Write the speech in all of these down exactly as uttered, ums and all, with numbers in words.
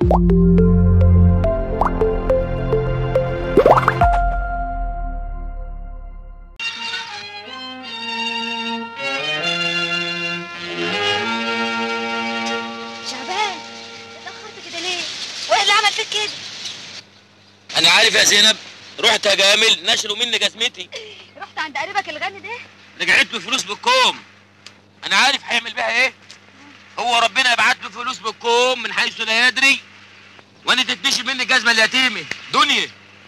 شعبان اتأخرت كده ليه؟ وايه اللي عمل فيك كده؟ انا عارف يا زينب، رحت يا جامل نشلوا مني جزمتي. رحت عند قريبك الغني ده؟ رجعت له فلوس بالكوم. انا عارف هيعمل بيها ايه. هو ربنا يبعت له فلوس بالكوم من حيث لا يدري، وانا تتنشي مني الجزمه اليتيمه دنيا.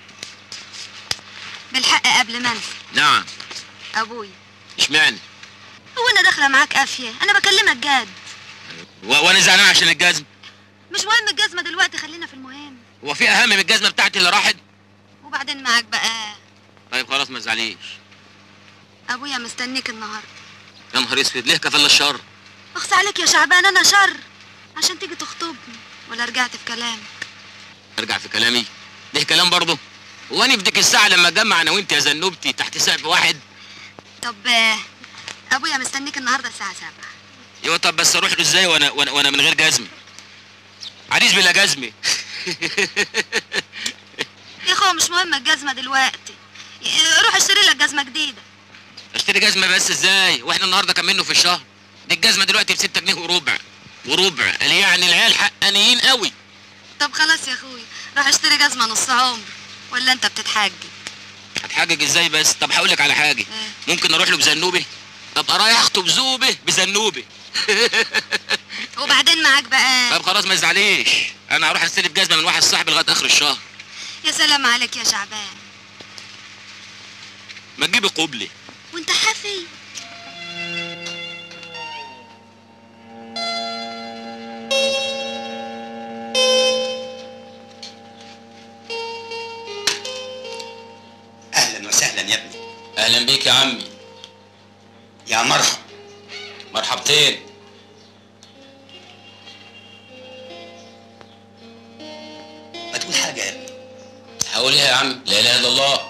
بالحق قبل ما انسى، نعم. ابوي اشمعنى؟ هو انا داخله معاك قافيه؟ انا بكلمك جد. و- وانا زعلان عشان الجزمه. مش مهم الجزمه دلوقتي، خلينا في المهم. هو في اهم من الجزمه بتاعتي اللي راحت؟ وبعدين معاك بقى. طيب خلاص ما تزعليش. ابويا مستنيك النهارده. يا نهار اسود، ليه كفل الشر؟ اخص عليك يا شعبان، انا شر عشان تيجي تخطبني ولا رجعت في كلامك؟ ارجع في كلامي؟ ليه كلام برضه؟ هو انا في ديك الساعه لما اتجمع انا وانت يا زنوبتي تحت سقف واحد؟ طب آه، ابويا مستنيك النهارده الساعه سبعة. ايوه طب بس اروح له ازاي وانا وانا, وأنا من غير جزمه؟ عريس بلا جزمه. يا اخويا مش مهم الجزمه دلوقتي، روح اشتري لك جزمه جديده. اشتري جزمه بس ازاي واحنا النهارده كام منه في الشهر؟ دي الجزمه دلوقتي ب ستة جنيه وربع وربع، قال يعني العيال حقانيين قوي. طب خلاص يا اخويا، روح اشتري جزمه نص عمر، ولا انت بتتحجج؟ هتحجج ازاي بس؟ طب هقول لك على حاجه، ايه؟ ممكن اروح له بزنوبه؟ ابقى رايح اخطب زوبه بزنوبه. وبعدين معاك بقى. طب خلاص ما تزعليش، انا هروح استلف جزمه من واحد صاحبي لغايه اخر الشهر. يا سلام عليك يا شعبان. ما تجيبي قبلي وانت حافي. اهلا وسهلا يا ابني. اهلا بيك يا عمي. يا مرحب. مرحبتين. ما تقول حاجه يا ابني. هقول ايه يا عم؟ لا اله الا الله.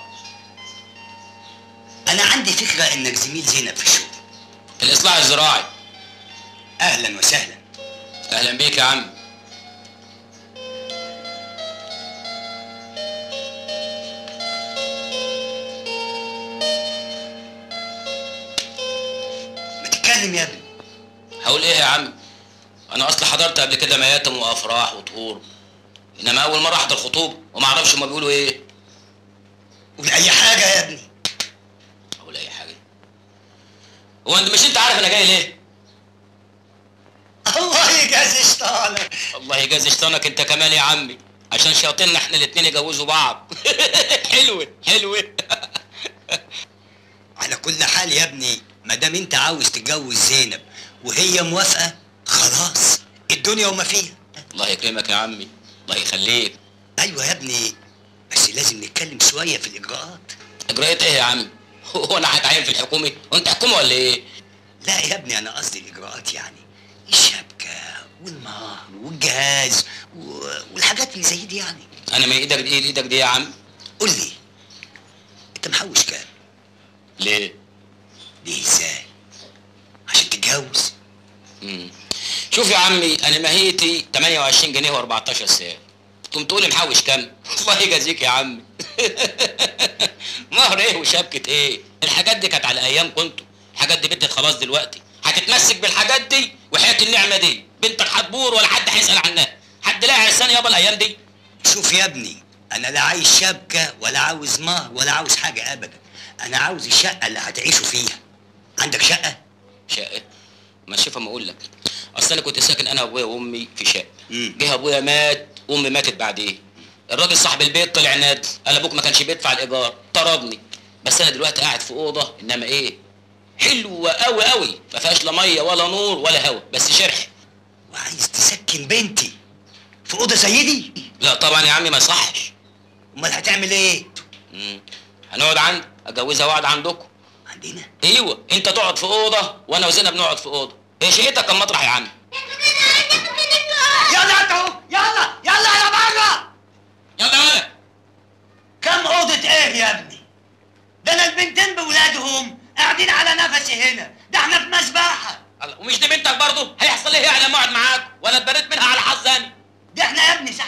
انا عندي فكره انك زميل زينب في الشغل. الاصلاح الزراعي. اهلا وسهلا. اهلا بيك يا عم. ما تتكلم يا ابني. هقول ايه يا عم؟ انا اصلا حضرت قبل كده مياتم وافراح وطهور، انما اول مره احضر خطوبه وما اعرفش هما بيقولوا ايه. قول اي حاجه يا ابني. اقول اي حاجه؟ هو انت مش انت عارف انا جاي ليه؟ الله يجازي شطانك. الله يجازي شيطانك انت كمان يا عمي، عشان شياطيننا احنا الاتنين يجوزوا بعض. حلوه حلوه. على كل حال يا ابني، ما دام انت عاوز تتجوز زينب وهي موافقه خلاص، الدنيا وما فيها. الله يكرمك يا عمي، الله يخليك. ايوه يا ابني، بس لازم نتكلم شويه في الاجراءات. اجراءات ايه يا عم؟ هو انا هتعين في الحكومه؟ وانت حكومه ولا ايه؟ لا يا ابني، انا قصدي الاجراءات يعني الشبكه والمهر والجهاز و... والحاجات اللي زي دي يعني. انا من ايدك دي ايدك دي يا عم. قول لي، انت محوش كام؟ ليه؟ ليه ازاي؟ عشان تتجوز؟ امم شوف يا عمي، انا ماهيتي تمانية وعشرين جنيه واربعتاشر ساعه، تقوم تقول لي محوش كام؟ الله يجازيك يا عمي. مهر ايه وشبكه ايه؟ الحاجات دي كانت على ايام كنتوا، الحاجات دي بنتك خلاص دلوقتي، هتتمسك بالحاجات دي وحياه النعمه دي بنتك هتبور ولا حد هيسال عنها، حد لاقي عرسان يابا الايام دي؟ شوف يا ابني، انا لا عايز شبكه ولا عاوز مهر ولا عاوز حاجه ابدا، انا عاوز الشقه اللي هتعيشوا فيها. عندك شقه؟ شقه؟ ما شوف اما اقول لك، اصل انا كنت ساكن انا وابويا وامي في شقه، مم. جه ابويا مات وامي ماتت بعديه، الراجل صاحب البيت طلع نادل، قال ابوك ما كانش بيدفع الايجار، طردني، بس انا دلوقتي قاعد في اوضه، انما ايه؟ حلوه قوي قوي، ما فيهاش لا ميه ولا نور ولا هوا، بس شرح. وعايز تسكن بنتي في اوضه زي دي؟ لا طبعا يا عمي ما يصحش. امال هتعمل ايه؟ امم هنقعد عندي، اجوزها واقعد عندكم. عندنا؟ ايوه، انت تقعد في اوضه وانا وزينب نقعد في اوضه، ايه شقتك كم مطرح يا عم؟ يلا انتوا، يلا يلا يا بره. يلا يلا. كم اوضه ايه يا ابني؟ ده انا البنتين بولادهم قاعدين على نفسي هنا، ده احنا في مسبحه. الله، ومش دي بنتك برضه؟ هيحصل ايه يعني لما اقعد معاك؟ ولا اتبريت منها على حظ انا؟ ده احنا يا ابني ساعة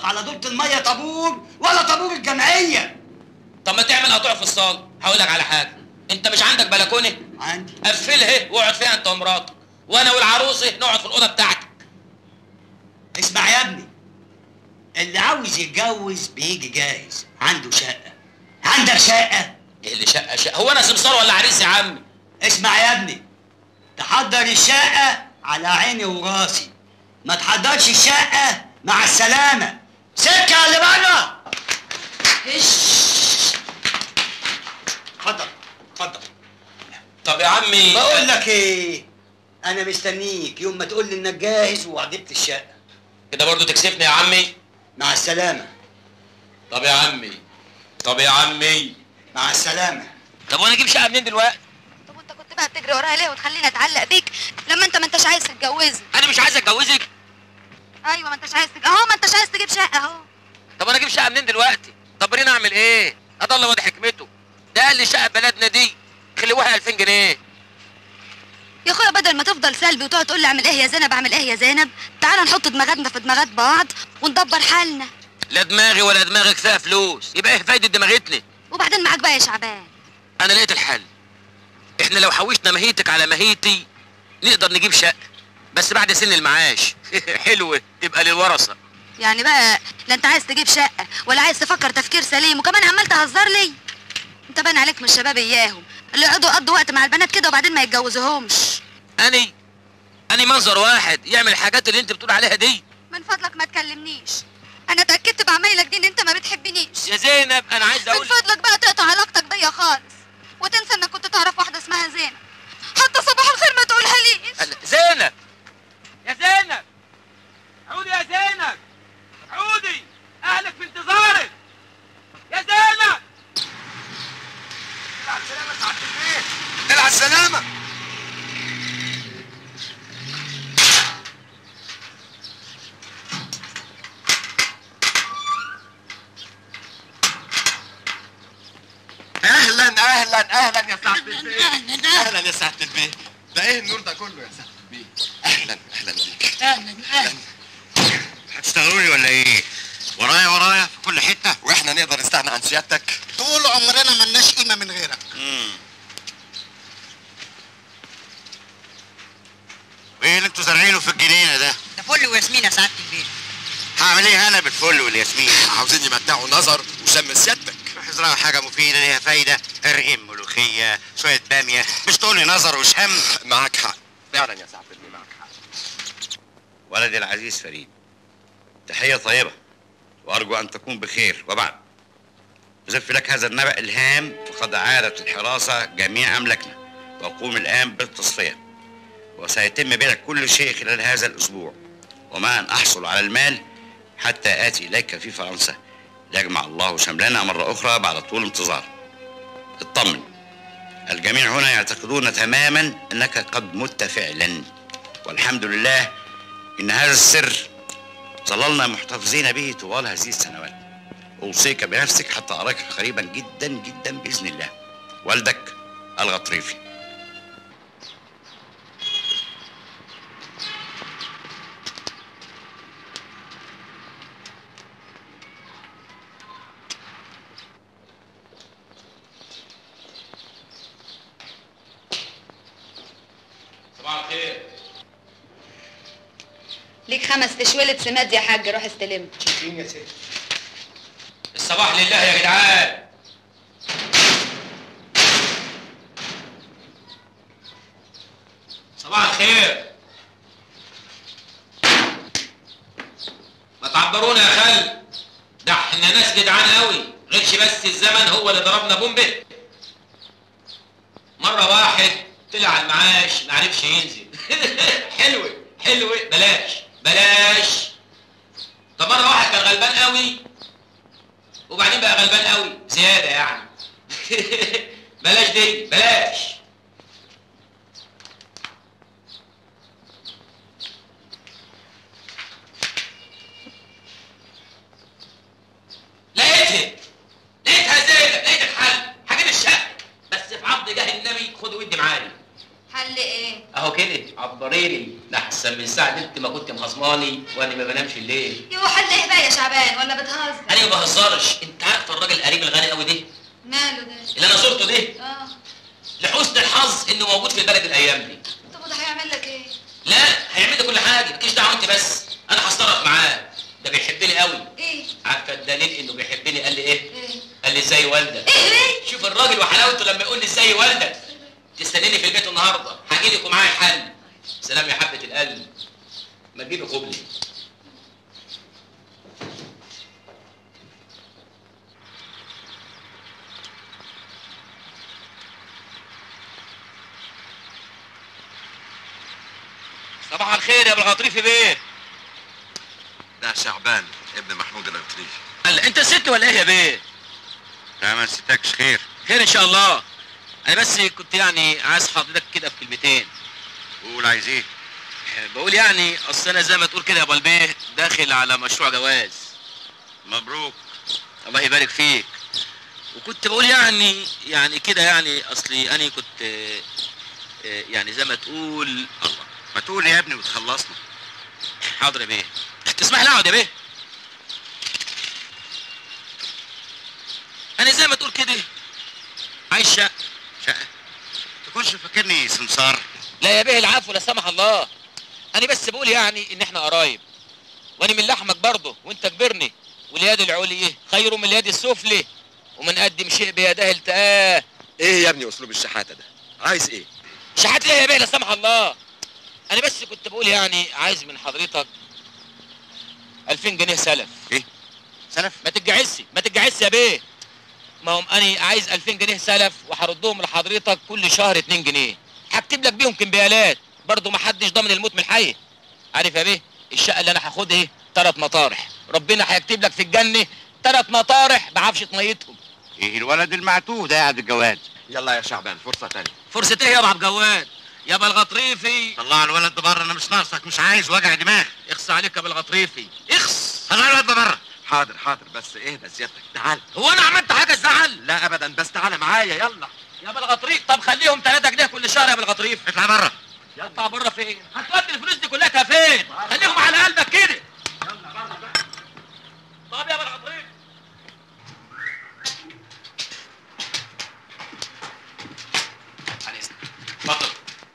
على دورة المية طابور ولا طابور الجمعية. طب ما تعمل قطوع في الصاله. هقول لك على حاجه، انت مش عندك بلكونه؟ عندي. قفلها واقعد فيها انت ومراتك، وانا والعروسه نقعد في الاوضه بتاعتك. اسمع يا ابني، اللي عاوز يتجوز بيجي جاهز، عنده شقة. عندك شقة؟ ايه اللي شقه شقه؟ هو انا سمسار ولا عريس يا عمي؟ اسمع يا ابني، تحضر الشقة على عيني وراسي، ما تحضرش الشقة مع السلامة. سكة اللي بره. اتفضل اتفضل. طب يا عمي بقول لك ايه، انا مستنيك يوم ما تقول لي انك جاهز وعجبت الشقة. كده برضو تكسفني يا عمي؟ مع السلامة. طب يا عمي طب يا عمي مع السلامة. طب وانا اجيب شقه منين دلوقتي؟ طب وانت كنت بقى بتجري وراها ليه وتخليني اتعلق بيك لما انت ما انتش عايز تتجوزني؟ انا مش عايز اتجوزك. ايوه ما انتش عايز تج... اهو ما انتش عايز تجيب شقه اهو. طب انا اجيب شقه منين دلوقتي؟ طب رينا اعمل ايه؟ اضل وادي حكمته. ده قال لي شقه بلدنا دي خلوها ألفين جنيه. يا اخويا بدل ما تفضل سلبي وتقعد تقول لي اعمل ايه يا زينب اعمل ايه يا زينب، تعالى نحط دماغاتنا في دماغات بعض وندبر حالنا. لا دماغي ولا دماغك فيها فلوس، يبقى ايه فايده دماغتنا؟ وبعدين معاك بقى يا شعبان. انا لقيت الحل. احنا لو حوشنا مهيتك على مهيتي نقدر نجيب شقه، بس بعد سن المعاش. حلوه تبقى للورثه. يعني بقى لا انت عايز تجيب شقه ولا عايز تفكر تفكير سليم وكمان عمال تهزر لي. انت باين عليك من الشباب اياهم اللي يقعدوا يقضوا وقت مع البنات كده وبعدين ما يتجوزوهمش. اني اني منظر واحد يعمل الحاجات اللي انت بتقول عليها دي. من فضلك ما تكلمنيش، انا اتاكدت بعمايلك دي ان انت ما بتحبنيش. يا زينب انا عايز اقول من فضلك بقى تقطع علاقتك بيا خالص وتنسى انك كنت تعرف واحده اسمها زينب، حتى صباح الخير ما تقولها ليش. زينب يا زينب عودي يا زينب عودي، اهلك في انتظارك يا زينب. العب سلامة سعادة البيت، العب سلامة. اهلا اهلا اهلا يا سعادة البيت. اهلا يا سعادة البيت. ده ايه النور ده كله يا سعادة البيت؟ اهلا اهلا بيك. اهلا اهلا. هتشتغلوني ولا ايه؟ ورايا ورايا في كل حتة، واحنا نقدر نستغنى عن سيادتك؟ طول عمرنا ملناش قيمة من غيرك. امم وايه اللي انتوا زارعينه في الجنينة ده؟ ده فل وياسمين يا سعادة البيت. هعمل ايه انا بالفل والياسمين؟ عاوزين يمتعوا نظر وشم سيادتك. ازرعوا حاجة مفيدة ليها فايدة، رغيم ملوخية، شوية بامية، مش تقولي نظر وشم. معاك حق فعلا يا سعادة البيه، معاك حق. ولدي العزيز فريد، تحية طيبة وأرجو أن تكون بخير. وبعد أزف لك هذا النبأ الهام، فقد عادت الحراسة جميع أملاكنا وأقوم الآن بالتصفية، وسيتم بيع كل شيء خلال هذا الأسبوع، وما أن أحصل على المال حتى آتي إليك في فرنسا ليجمع الله شملنا مرة أخرى بعد طول انتظار. اطمن، الجميع هنا يعتقدون تماما أنك قد مت فعلا، والحمد لله إن هذا السر ظللنا محتفظين به طوال هذه السنوات. أوصيك بنفسك حتى أراك قريبا جدا جدا بإذن الله. والدك الغطريفي. صباح الخير. ليك خمس تشويلة سماد يا حاج، روح استلم. شايفين يا ست؟ الصباح لله يا جدعان. صباح الخير. ما تعبرونا يا خال، ده احنا ناس جدعان قوي، غيرش بس الزمن هو اللي ضربنا بومبه. مرة واحد طلع على المعاش ما عرفش ينزل. حلوة حلوة، بلاش بلاش. طب مرة واحد كان غلبان قوي وبعدين بقى غلبان قوي زيادة يعني. بلاش دي بلاش. لقيتها لقيتها زيادة، لقيت الحل، هجيب الشقة بس في عرض جاه النبي خد ودي معايا. حل ايه؟ اهو كده عبريلي لحسن من ساعة انت ما كنت مخصماني وانا ما بنامش الليل. يو حل ايه بقى يا شعبان ولا بتهزر؟ انا ما بهزرش، انت عارف الراجل القريب الغني قوي ده ماله ده؟ اللي انا زرته ده؟ اه لحسن الحظ انه موجود في البلد الايام دي. طب وده هيعمل لك ايه؟ لا هيعمل لي كل حاجه، مالكيش دعوه انت بس، انا هصطرف معاه، ده بيحبني قوي. ايه؟ عارفه الدليل انه بيحبني قال لي ايه؟ ايه؟ قال لي ازاي والدك؟ ايه؟ شوف الراجل وحلاوته لما يقول لي ازاي والدك. تستنيني في البيت النهارده، هاجي لك ومعايا حل. سلام يا حبه القلب. ما تجيبي قبلي. صباح الخير يا ابو الغطريفي بيه. ده شعبان ابن محمود الغطريفي. قال انت ست ولا ايه يا بيه؟ لا ما نسيتكش. خير خير ان شاء الله. انا بس كنت يعني عايز حضرتك كده بكلمتين. قول عايز ايه؟ بقول يعني اصل انا زي ما تقول كده يا ابو البيه داخل على مشروع جواز. مبروك. الله يبارك فيك. وكنت بقول يعني يعني كده يعني اصلي انا كنت آه، آه، يعني زي ما تقول. الله ما تقول يا ابني وتخلصنا. حاضر يا بيه. تسمح لي اقعد يا بيه؟ انا زي ما تقول كده عايز شقه. شقه؟ تكونش فاكرني سمسار؟ لا يا بيه العفو لا سمح الله. انا بس بقول يعني ان احنا قرايب وانا من لحمك برضه وانت كبرني، واليد العليا خير من اليد السفلى، ومن قدم شيء بيده التقاه. ايه يا ابني اسلوب الشحاته ده؟ عايز ايه؟ شحات ايه يا بيه لا سمح الله؟ انا بس كنت بقول يعني عايز من حضرتك ألفين جنيه سلف. ايه؟ سلف؟ ما تتجعسي ما تتجعسي يا بيه. ما هم انا عايز ألفين جنيه سلف وهردهم لحضرتك كل شهر اتنين جنيه. هكتب لك بيهم كمبيالات برضه، ما حدش ضامن الموت من الحي. عارف يا بيه الشقه اللي انا هاخدها ايه؟ ثلاث مطارح. ربنا هيكتب لك في الجنه ثلاث مطارح بعفشه ميتهم. ايه الولد المعتوه ده قاعد الجواد؟ يلا يا شعبان فرصه تانية. فرصه ايه يا ابو عبد الجواد؟ يا ابو الغطريفي طلع الولد ده بره، انا مش ناقصك، مش عايز وجع دماغ. اخص عليك يا ابو الغطريفي اخص. طلع الولد ده بره. حاضر حاضر بس اهدى سيادتك تعال. هو انا عملت حاجه تزعل؟ لا ابدا بس تعالى معايا يلا. يا ابو الغطريف طب خليهم ثلاثة جنيه كل شهر يا ابو الغطريف. اطلع بره. يطلع بره فين؟ هتودي الفلوس دي كلها فين؟ خليهم على قلبك كده. طب يا ابو الغطريف على اذنك. اتفضل.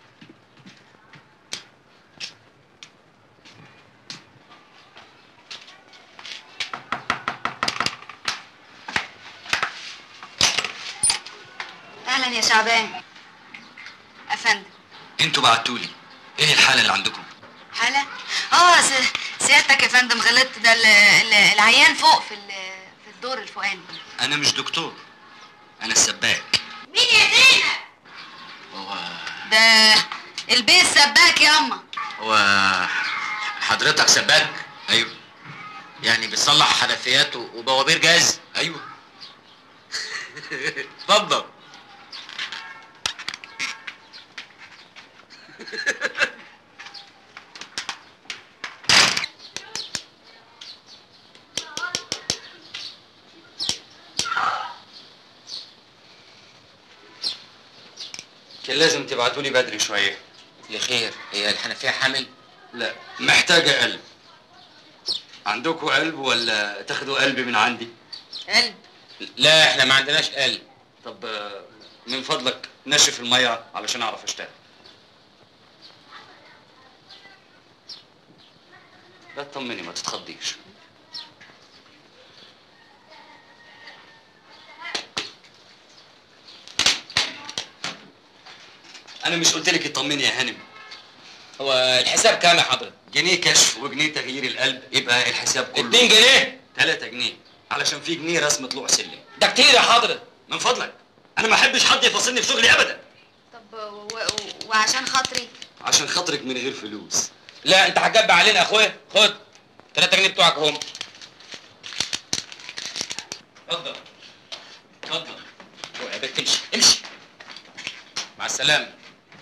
اهلا يا شعبان. افندم. انتوا بعتولي ايه الحاله اللي عندكم؟ حالة؟ اه س- سيادتك يا فندم غلطت. ده ال- ال- العيان فوق في ال- في الدور الفوقاني. انا مش دكتور، انا السباك. مين يا زينب؟ هو ده البيت سباك ياما. هو حضرتك سباك؟ ايوه. يعني بتصلح حنفيات وبوابير جاز؟ ايوه. اتفضل. كان لازم تبعتولي بدري شويه. لخير هي الحنفيه حامل؟ لا محتاجه قلب. عندكوا قلب ولا تاخدوا قلب من عندي؟ قلب؟ لا احنا ما عندناش قلب. طب آه، من فضلك نشف الميه علشان اعرف اشتغل. لا تطمني ما تتخضيش. انا مش قلت لك اطمني يا هانم؟ هو الحساب كام يا حضرتك؟ جنيه كشف وجنيه تغيير القلب يبقى الحساب كله اتنين جنيه؟ تلاتة جنيه علشان في جنيه رسم طلوع سلم. ده كتير يا حضرتك. من فضلك انا ما احبش حد يفصلني في شغلي ابدا. طب و- و- وعشان خاطري؟ عشان خاطرك من غير فلوس. لا انت هتجب علينا يا اخويا. خد تلاتة جنيه بتوعك اهم. اتفضل اتفضل. اوعى يا بنت امشي امشي. مع السلامة.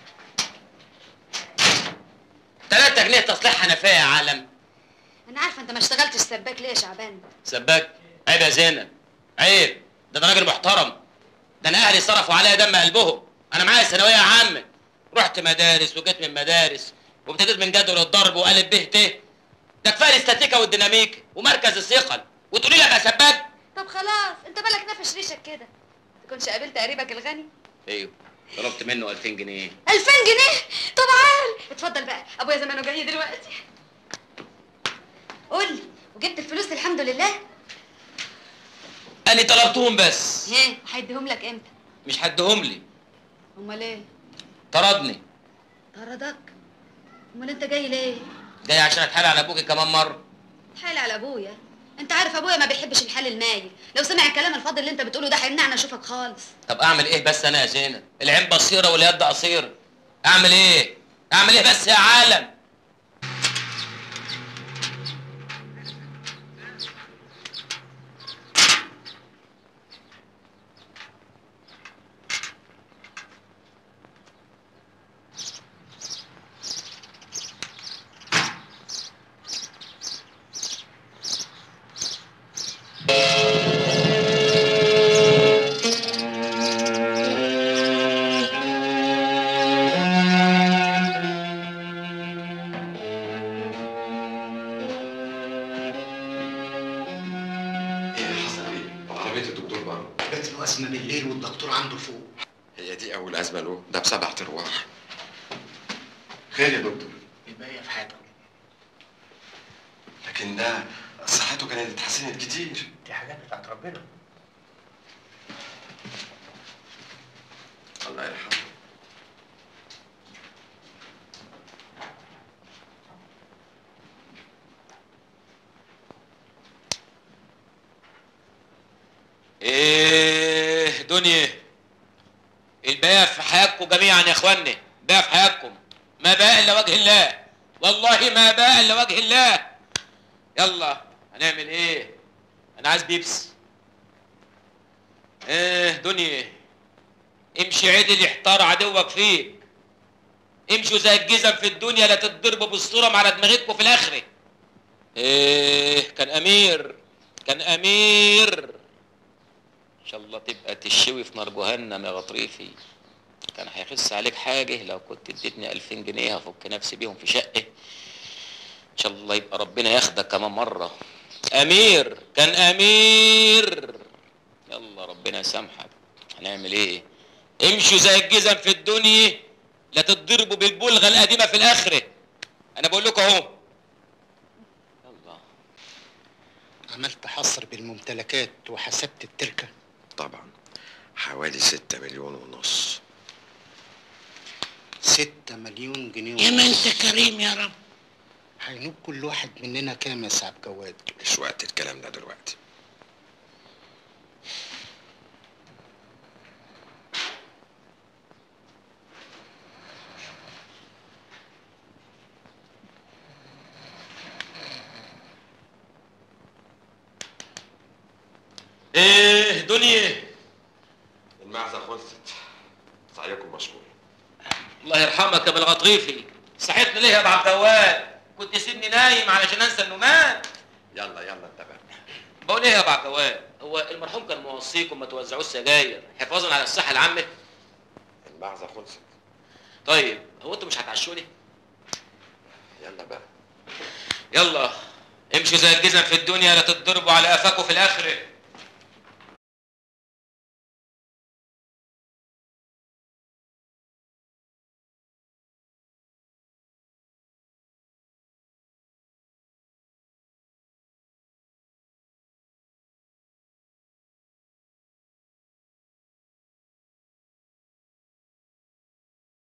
تلاتة جنيه تصليح حنفية يا عالم. انا عارفه انت ما اشتغلتش سباك ليه يا شعبان؟ سباك؟ عيب يا زينب عيب. ده انا راجل محترم. ده انا اهلي صرفوا عليا دم قلبهم. انا معايا ثانويه عامه، رحت مدارس وجيت من مدارس وابتديت من جدول الضرب وقالب به ت. ده كفايه الاستاتيكا والديناميكا ومركز الثقل وتقولي لي ابقى سباك؟ طب خلاص انت بالك نافش ريشك كده. تكونش قابلت قريبك الغني؟ ايوه طلبت منه ألفين جنيه. ألفين جنيه؟ طب عال اتفضل بقى، ابويا زمانه جاي دلوقتي. قول لي، وجبت الفلوس الحمد لله؟ انا طلبتهم بس. ايه هيديهم لك امتى؟ مش هديهم لي. امال ايه؟ طردني. طردك؟ امال انت جاي ليه؟ جاي عشان اتحايل على ابوكي كمان مره. تحايل على ابويا؟ انت عارف ابويا ما بيحبش الحال المايل، لو سمع الكلام الفاضي اللي انت بتقوله ده هيمنعنا اشوفك خالص. طب اعمل ايه بس انا يا زينب؟ العين بصيره واليد قصيره. اعمل ايه؟ اعمل ايه بس يا عالم؟ الأزمة له ده بسبعة أرواح. خير يا دكتور. الباقية في حياتكم. لكن ده صحته كانت اتحسنت كتير. دي حاجات بتاعت ربنا. الله يرحمه. ايه دنيا الباقي في حياتكم جميعا يا اخواني. باقي في حياتكم، ما باقي الا وجه الله، والله ما باقي الا وجه الله. يلا هنعمل ايه؟ انا عايز بيبس. ايه دنيا امشي عدل يحتار عدوك فيك. امشوا زي الجزم في الدنيا لا تتضربوا بالصورة على دماغتكم في الاخره. ايه كان امير، كان امير. ان شاء الله تبقى تشوي في نار جهنم يا غطريفي. كان هيخس عليك حاجه لو كنت اديتني ألفين جنيه هفك نفسي بيهم في شقه. ان شاء الله يبقى ربنا ياخدك كمان مره. امير كان امير. يلا ربنا يسامحك. هنعمل ايه؟ امشوا زي الجزم في الدنيا لا تتضربوا بالبلغه القديمه في الاخره. انا بقول لكم اهو. يلا. عملت حصر بالممتلكات وحسبت التركه؟ طبعا حوالي ستة مليون ونص. ستة مليون جنيه يا ما انت كريم يا رب. هينوب كل واحد مننا كام يا سعد جواد؟ مش وقت الكلام ده دلوقتي. ايه دنيا المعزة خلصت. سعيكم مشكور. الله يرحمك يا بالغطريفي. صحيتني ليه يا ابو عبد الجواد؟ كنت سيبني نايم علشان انسى انه مات. يلا يلا انت بقى. بقول ايه يا ابو عبد الجواد؟ هو المرحوم كان موصيكم ما توزعوش سجاير حفاظا على الصحه العامه؟ المعزة خلصت. طيب هو انتوا مش هتعشوني؟ يلا بقى. يلا امشوا زي الجزم في الدنيا لا تتضربوا على قفاكوا في الاخره.